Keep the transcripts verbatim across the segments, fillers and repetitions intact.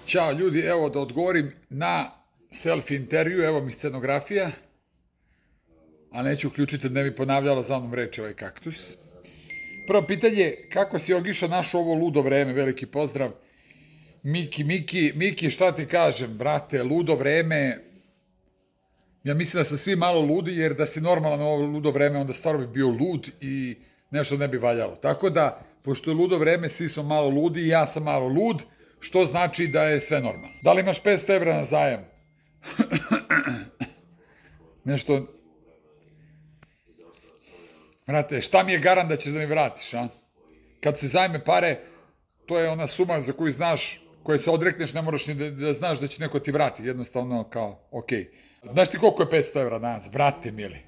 Ćao ljudi, evo da odgovorim na selfie intervju, evo mi scenografija, a neću uključiti da ne bi ponavljala za mnom reči ovaj kaktus. Prvo pitanje, kako si Ogiša našao ovo ludo vreme, veliki pozdrav. Miki, Miki, Miki, šta ti kažem, brate, ludo vreme, ja mislim da su svi malo ludi, jer da si normalan ovo ludo vreme, onda stvarno bi bio lud i nešto ne bi valjalo. Tako da, pošto je ludo vreme, svi smo malo ludi i ja sam malo lud, što znači da je sve normalno. Da li imaš petsto evra na zajam? Nešto... Brate, šta mi je garant da ćeš da mi vratiš, a? Kad se zajme pare, to je ona suma za koju znaš, koje se odrekneš, ne moraš ni da znaš da će neko ti vrati. Jednostavno kao, okej. Znaš ti koliko je petsto evra danas, brate mili?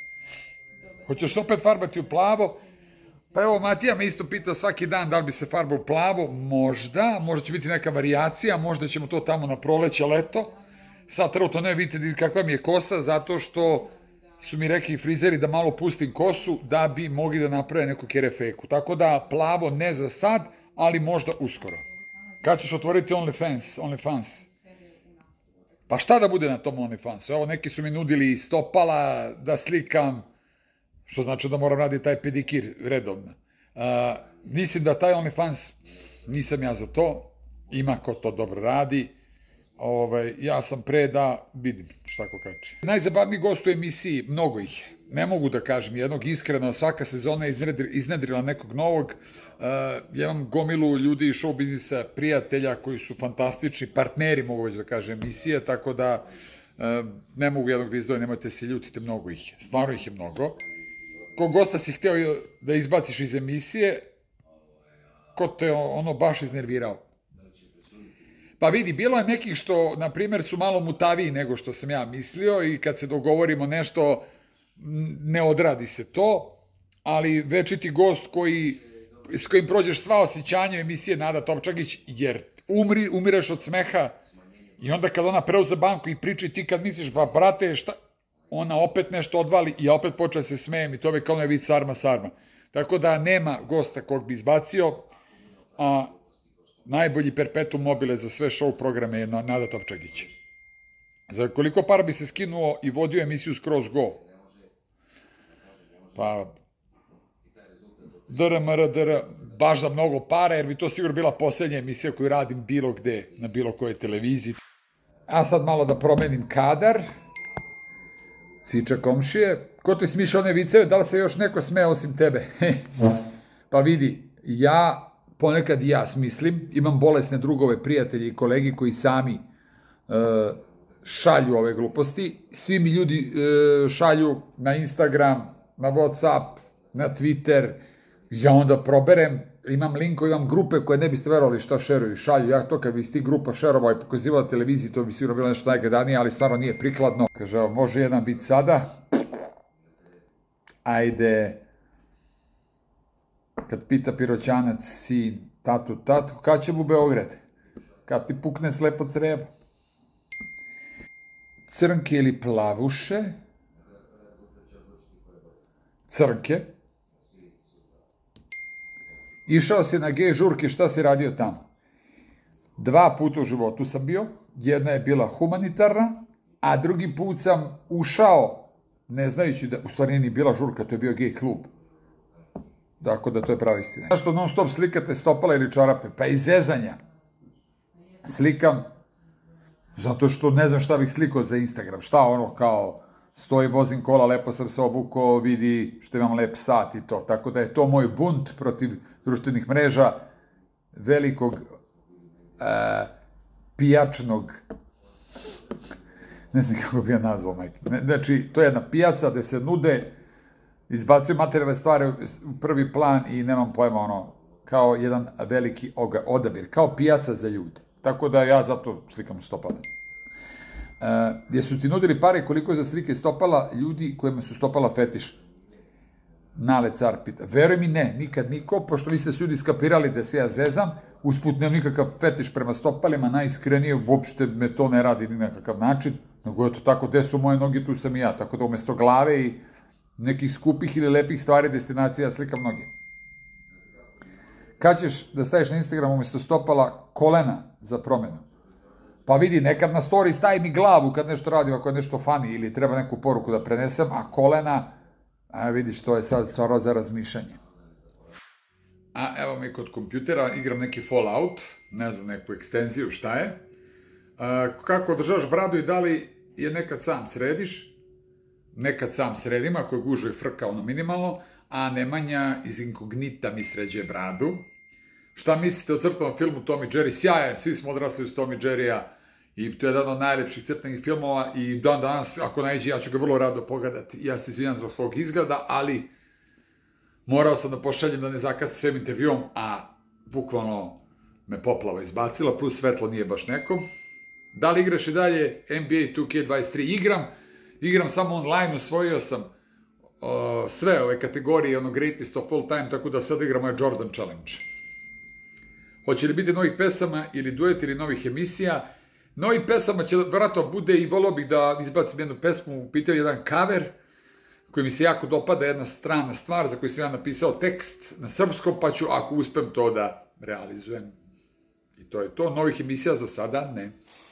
Hoćeš opet farbati u plavo? Pa evo, Matija me isto pita svaki dan da li bi se farba u plavo. Možda, možda će biti neka varijacija, možda ćemo to tamo na proleće, leto. Sad trenutno ne vidite kakva mi je kosa, zato što su mi rekli frizeri da malo pustim kosu da bi mogli da naprave neku kerefeku. Tako da plavo ne za sad, ali možda uskoro. Kad ćeš otvoriti OnlyFans? OnlyFans? Pa šta da bude na tom OnlyFansu? Evo, neki su mi nudili stopala da slikam, što znači da moram raditi taj pedikir redovno. Mislim da taj OnlyFans, nisam ja za to, ima ko to dobro radi. Ja sam pre da vidim šta ko kaže. Najzabavniji gost u emisiji, mnogo ih je. Ne mogu da kažem jednog iskreno, svaka sezona je iznedrila nekog novog. Ja imam gomilu ljudi iz show biznisa, prijatelja koji su fantastični, partneri mogu već da kažem emisije, tako da ne mogu jednog da izdvojim, nemojte se ljutite, mnogo ih je. Stvarno ih je mnogo. Kog gosta si hteo da izbaciš iz emisije, ko te ono baš iznervirao? Pa vidi, bilo je nekih što, na primjer, su malo mutaviji nego što sam ja mislio i kad se dogovorimo nešto, ne odradi se to, ali večiti gost koji, s kojim prođeš sva osjećanja emisije Nada Topčagić, jer umri, umireš od smeha i onda kad ona preuze banku i priči ti kad misliš, ba brate, šta, ona opet nešto odvali i ja opet počeo se smejem i to je kao onaj vid sarma sarma. Tako da nema gosta kog bi izbacio, a najbolji perpetuum mobile za sve show programe je Nada Topčagić. Za koliko para bi se skinuo i vodio emisiju Skroz Go? Pa, drmr, dr, baš za mnogo para, jer bi to sigurno bila posljednja emisija koju radim bilo gde, na bilo kojoj televiziji. A sad malo da promenim kadar. Ciča komšije. Ko ti smišlja one viceve, da li se još neko sme osim tebe? Pa vidi, ja... Ponekad i ja smislim, imam bolesne drugove, prijatelji i kolegi koji sami šalju ove gluposti. Svi mi ljudi šalju na Instagram, na Whatsapp, na Twitter. Ja onda proberem, imam linkove, imam grupe koje ne biste verovali šta šeruju i šalju. Ja to kad bi iz tih grupa šerovao i pokazivao na televiziji, to bi sigurno bilo nešto najgradanije, ali stvarno nije prikladno. Kaže, može jedan biti sada. Ajde... Kad pita Piroćanac, sin, tatu, tatu, kad će mu Beograd? Kad ti pukne slepo crevo? Crnke ili plavuše? Crnke. Išao si na gej žurke, šta si radio tamo? Dva puta u životu sam bio, jedna je bila humanitarna, a drugi put sam ušao, ne znajući da, u stvari nije ni bila žurka, to je bio gej klub. Dakle, da to je prava istina. Zašto non stop slikate stopala ili čarape? Pa iz zezanja. Slikam, zato što ne znam šta bih slikao za Instagram. Šta ono kao, stoji, vozim kola, lepo sam se obukao, vidi što imam lep sat i to. Tako da je to moj bunt protiv društvenih mreža, velikog pijačnog, ne znam kako bi ja nazvao, majke. Znači, to je jedna pijaca gde se nude, izbacuju materijalne stvari u prvi plan i nemam pojma, ono, kao jedan veliki odabir, kao pijaca za ljude. Tako da ja zato slikam stopala. Gdje su ti nudili pare koliko je za slike stopala ljudi kojima su stopala fetiš? Nale car pita. Veruj mi ne, nikad niko, pošto vi ste su ljudi skapirali da se ja zezam, usput nemam nikakav fetiš prema stopalima, najiskrenije, uopšte me to ne radi ni nekakav način, nego je to tako, gde su moje noge, tu sam i ja, tako da umesto glave i nekih skupih ili lepih stvari destinacija slikam noge. Kad ćeš da staviš na Instagram umjesto stopala kolena za promenu? Pa vidi, nekad na story stavim i glavu kad nešto radim, ako je nešto funny ili treba neku poruku da prenesem, a kolena, a vidiš, to je sad stvarno za razmišljanje. A evo mi kod kompjutera, igram neki Fallout, ne znam, neku ekstenziju, šta je. Kako održavaš bradu i da li je nekad sam središ? Nekad sam sredim, ako je gužva i frka, ono minimalno, a Nemanja iz Inkognita mi sređe bradu. Šta mislite o crtanom filmu Tom i Jerry? Sjaje, svi smo odrasli uz Tom i Jerrya i to je jedan od najljepših crtanih filmova i dan danas, ako naiđe, ja ću ga vrlo rado pogledati. Ja se izvinjam zbog svog izgleda, ali morao sam da pošaljem da ne zakasnim svem intervjuom, a bukvalno me poplava izbacila, plus svetlo nije baš neko. Da li igraš i dalje N B A two K dvadeset tri? Igram, igram samo online, osvojio sam uh, sve ove kategorije, ono greatest of all time, tako da sad igram ovaj Jordan Challenge. Hoće li biti novih pesama ili duet ili novih emisija? Novih pesama će vjerojatno bude i volio bih da izbacim jednu pesmu, u pitanju jedan cover, koji mi se jako dopada, jedna strana stvar za koju sam ja napisao tekst na srpskom, pa ću, ako uspem, to da realizujem. I to je to, novih emisija za sada ne.